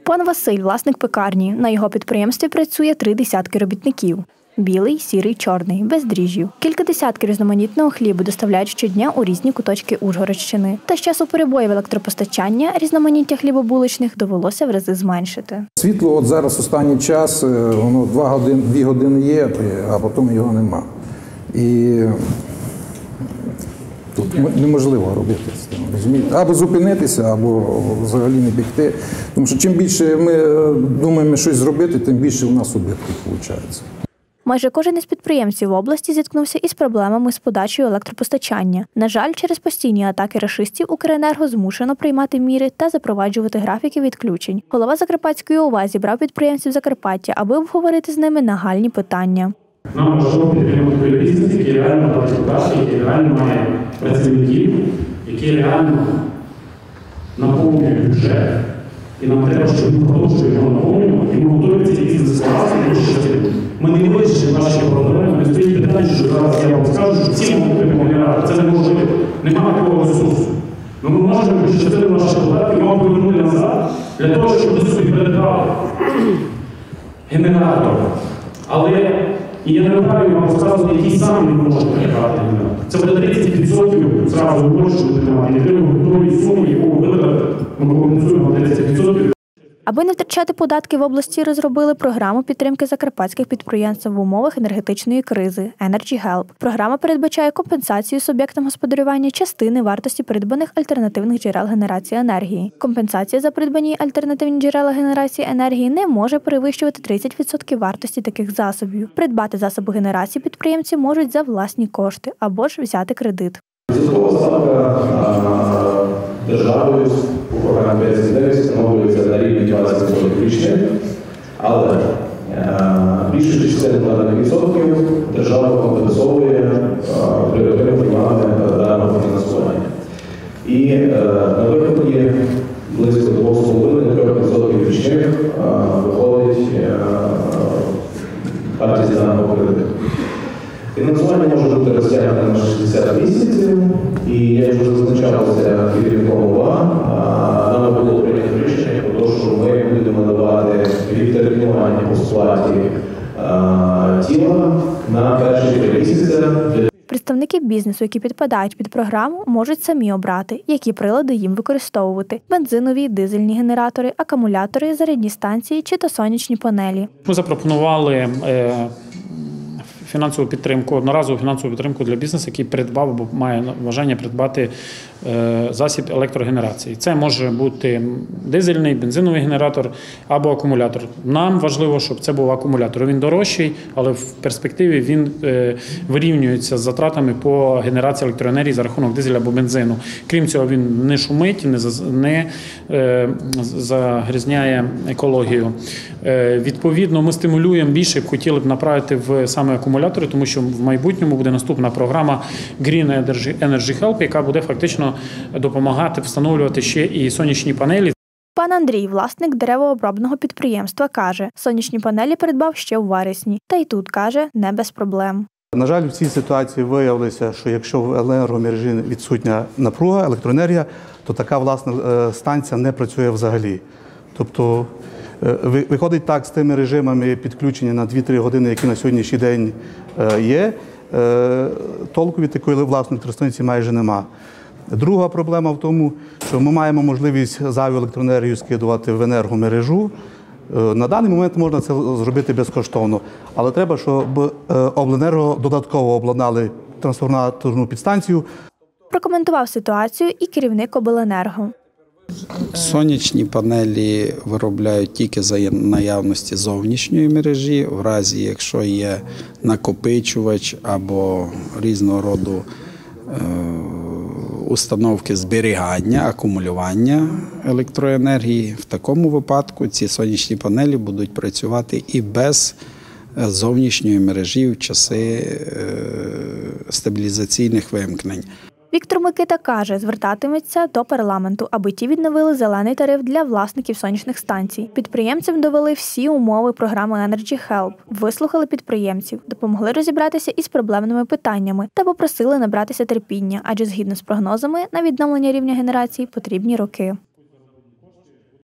Пан Василь – власник пекарні. На його підприємстві працює 3 десятки робітників. Білий, сірий, чорний, без дріжджів. Кілька десятків різноманітного хлібу доставляють щодня у різні куточки Ужгородщини. Та з часу перебоїв електропостачання різноманіття хлібобуличних довелося в рази зменшити. Світло от зараз останній час, воно 2 години є, а потім його нема. І тут неможливо робити з тим, розумієте? Або зупинитися, або взагалі не бігти. Тому що чим більше ми думаємо щось зробити, тим більше у нас убитків виходить. Майже кожен із підприємців в області зіткнувся із проблемами з подачею електропостачання. На жаль, через постійні атаки рашистів Укренерго змушено приймати міри та запроваджувати графіки відключень. Голова Закарпатської ОВА зібрав підприємців Закарпаття, аби обговорити з ними нагальні питання. Нам важливо підтримати бізнес, який реально платить податки, який реально має працівників, який реально наповнює бюджет. І нам треба, щоб ми продовжували його наповнювати, і ми готові цей бізнес скласти, і дуже щасливі. Ми не вирішимо наші проблеми, не стоїть питання, що зараз я вам скажу, що всі можуть генератор. Це неможливо. Немає такого ресурсу. Ми можемо частину наших податків вам повернути назад, для того, щоб ви собі передбали генератор. Але і я не вправі вам розказувати, який саме ви можете передбати генератор. Це буде 30% зразу грошей витримати. І ви готові суми, яку ви витратите, ми компенсуємо 30%. Аби не втрачати податки, в області розробили програму підтримки закарпатських підприємств в умовах енергетичної кризи Energy Help. Програма передбачає компенсацію суб'єктам господарювання частини вартості придбаних альтернативних джерел генерації енергії. Компенсація за придбані альтернативні джерела генерації енергії не може перевищувати 30% вартості таких засобів. Придбати засоби генерації підприємці можуть за власні кошти або ж взяти кредит. Відсоткова ставка державою у програмі 59 встановлюється на рівні 20% річних, але більше 60% держава компенсовує при отриманні даного фінансування. І на виході близько 2,5-3% річних виходить вартість даного кредиту. Фінансування може бути розтягнуте на 60 місяців, і як вже зазначалося керівником ОВА, нам було прийнято рішення про те, що ми будемо надавати відтермінування по сплаті тіла на перші 3 місяці. Представники бізнесу, які підпадають під програму, можуть самі обрати, які прилади їм використовувати – бензинові, дизельні генератори, акумулятори, зарядні станції чи то сонячні панелі. Ми запропонували фінансову підтримку, одноразову фінансову підтримку для бізнесу, який придбав або має бажання придбати засіб електрогенерації. Це може бути дизельний, бензиновий генератор або акумулятор. Нам важливо, щоб це був акумулятор. Він дорожчий, але в перспективі він вирівнюється з затратами по генерації електроенергії за рахунок дизеля або бензину. Крім цього, він не шумить, не загрізняє екологію. Відповідно, ми стимулюємо більше, хотіли б направити в саме акумулятори, тому що в майбутньому буде наступна програма Green Energy Help, яка буде фактично допомагати встановлювати ще і сонячні панелі. Пан Андрій, власник деревообробного підприємства, каже, сонячні панелі придбав ще у вересні. Та й тут, каже, не без проблем. На жаль, в цій ситуації виявилося, що якщо в енергомережі відсутня напруга, електроенергія, то така власна станція не працює взагалі. Тобто виходить так з тими режимами підключення на 2-3 години, які на сьогоднішній день є, толку від такої власної електростанції майже нема. Друга проблема в тому, що ми маємо можливість зайву електроенергію скидувати в енергомережу. На даний момент можна це зробити безкоштовно, але треба, щоб обленерго додатково обладнали трансформаторну підстанцію. Прокоментував ситуацію і керівник обленерго. Сонячні панелі виробляють тільки за наявності зовнішньої мережі, в разі якщо є накопичувач або різного роду установки зберігання, акумулювання електроенергії. В такому випадку ці сонячні панелі будуть працювати і без зовнішньої мережі в часи стабілізаційних вимкнень. Віктор Микита каже, звертатиметься до парламенту, аби ті відновили зелений тариф для власників сонячних станцій. Підприємцям довели всі умови програми Energy Help, вислухали підприємців, допомогли розібратися із проблемними питаннями та попросили набратися терпіння, адже згідно з прогнозами на відновлення рівня генерації потрібні роки.